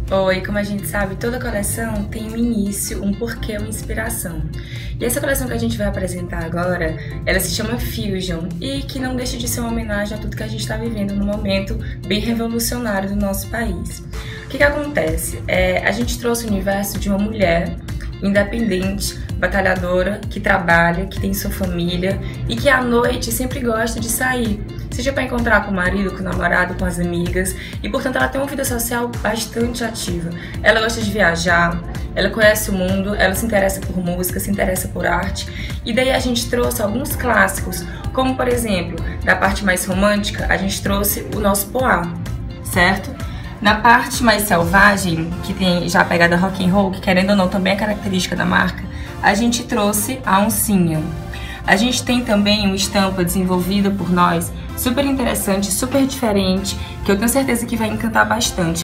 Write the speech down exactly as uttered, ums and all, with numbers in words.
Oi, como a gente sabe, toda coleção tem um início, um porquê, uma inspiração. E essa coleção que a gente vai apresentar agora, ela se chama Fusion e que não deixa de ser uma homenagem a tudo que a gente está vivendo no momento bem revolucionário do nosso país. O que que acontece? É, a gente trouxe o universo de uma mulher independente, batalhadora, que trabalha, que tem sua família e que à noite sempre gosta de sair. Seja para encontrar com o marido, com o namorado, com as amigas, e portanto ela tem uma vida social bastante ativa. Ela gosta de viajar, ela conhece o mundo, ela se interessa por música, se interessa por arte, e daí a gente trouxe alguns clássicos, como por exemplo, da parte mais romântica, a gente trouxe o nosso poá, certo? Na parte mais selvagem, que tem já a pegada rock and roll, que querendo ou não também é característica da marca, a gente trouxe a oncinha. A gente tem também uma estampa desenvolvida por nós, super interessante, super diferente, que eu tenho certeza que vai encantar bastante.